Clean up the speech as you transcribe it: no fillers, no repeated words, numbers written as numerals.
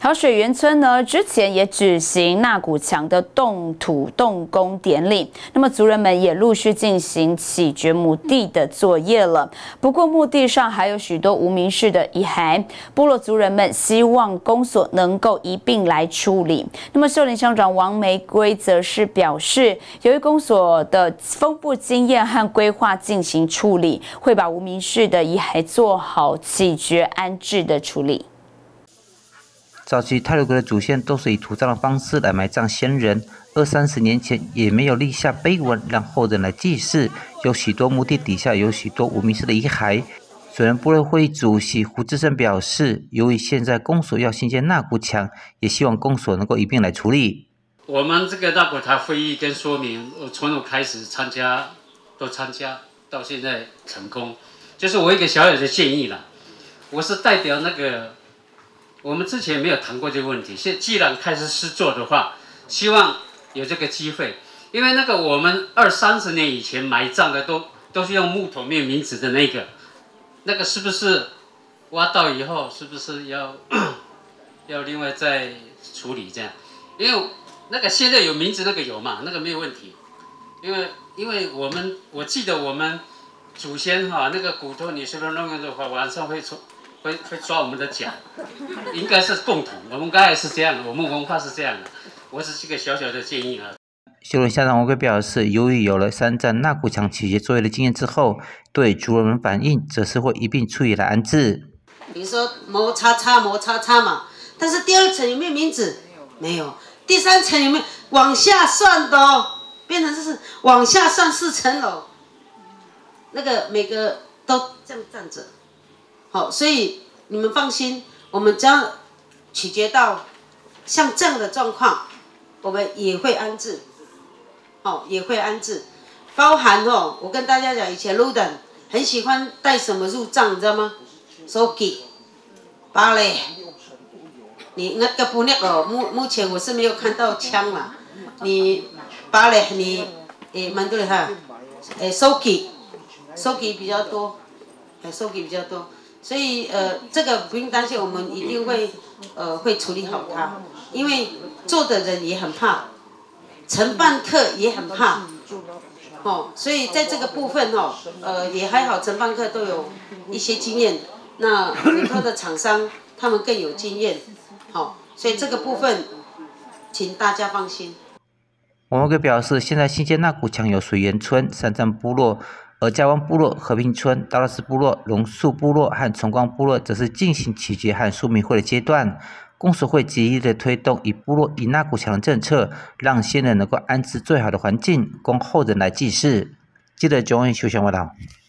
好，水源村呢之前也举行纳古墙的动土动工典礼，那么族人们也陆续进行起掘墓地的作业了。不过墓地上还有许多无名氏的遗骸，部落族人们希望公所能够一并来处理。那么秀林乡长王玫瑰则是表示，由于公所的丰富经验和规划进行处理，会把无名氏的遗骸做好起掘安置的处理。 早期太鲁阁的祖先都是以土葬的方式来埋葬先人，20-30年前也没有立下碑文让后人来祭祀，有许多墓地底下有许多无名氏的遗骸。水源部落会议主席胡志胜表示，由于现在公所要新建纳古墙，也希望公所能够一并来处理。 我们这个纳古塔会议跟说明，从我开始参加到现在成功，就是我一个小小的建议啦。我是代表那个。我们之前没有谈过这个问题，既然开始施作的话，希望有这个机会，因为那个我们20-30年以前埋葬的都是用木头没有名字的那个是不是挖到以后是不是要另外再处理这样？因为那个现在有名字那个有嘛，那个没有问题，因为我记得我们祖先那个骨头你随便弄的话，晚上会抓我们的脚，应该是共同。我们刚才是这样的，我们文化是这样的。我只是个小小的建议啊。 秀林乡长王玫瑰表示，由于有了3站纳古墙起掘作业的经验之后，对族人们反映，则是会一并处理来安置。 比如说摩擦擦嘛，但是第2层有没有名字？没有。第3层有没有往下算的哦？变成是往下算4层楼，那个每个都这样站着。好，所以你们放心，我们只要取决到像这样的状况，我们也会安置，也会安置，包含我跟大家讲，以前路人很喜欢带什么入葬，你知道吗？手机、芭蕾，你那个不目前我是没有看到枪嘛，你芭蕾你也蛮多的哈，手机比较多，手机比较多。所以这个不用担心，我们一定会处理好它，因为做的人也很怕，承办客也很怕，所以在这个部分也还好，承办客都有一些经验，那委托的厂商他们更有经验，所以这个部分请大家放心。 王玫瑰表示，现在新建纳古墙有水源村、3站部落。而嘉湾部落、和平村、达拉斯部落、榕树部落和崇光部落则是进行起掘和说明会的阶段。公所会极力的推动以部落以纳古墙的政策，让先人能够安置最好的环境，供后人来祭祀。记得9月休闲报道。